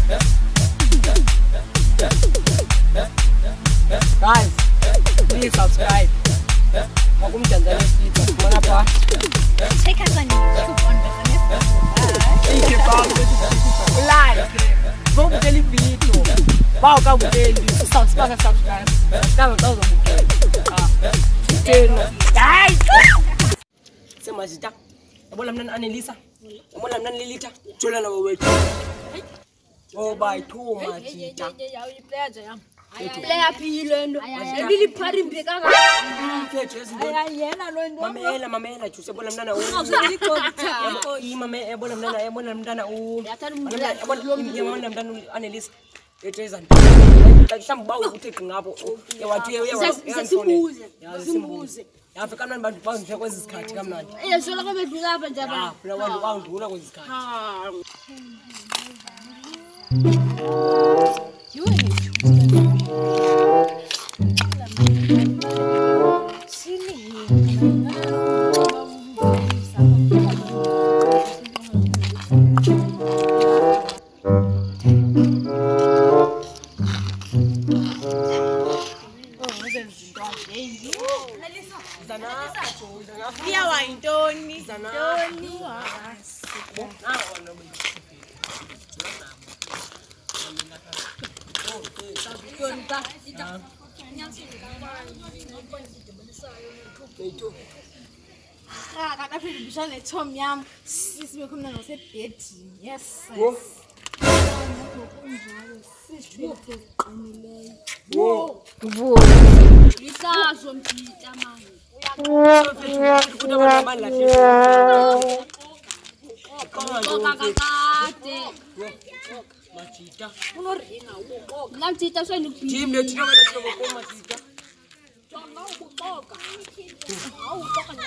Guys, please subscribe. Welcome to the next video. Mana Check us on YouTube on Thank you, Bob. Like, vote the video. Wow, come with the subscribe. Guys, sema zita. Yabona mna Annelisa. Yabona mna Lilita. Jola na wetu. Oh, by too much. Player philendo. Lili phari mbekanga. Mamela chuse bona mnana yabona mntana yabona mntana Annelisa etezana mhlawumbe bawo uthi ngabo simbuze yafika manje bantu bazifika kwezi sikhathi kamnandi sola kabe dlula apha nje abantu bawudlula kwezi sikhathi Dia wa intoni kaka phela bishane Tom yami sisibe khona ngasebhedini yes lisazo mpita manje Machita. Machita so ni Team le thina wena hlobo ko Machita. Jona ukuxoka. Awu xoka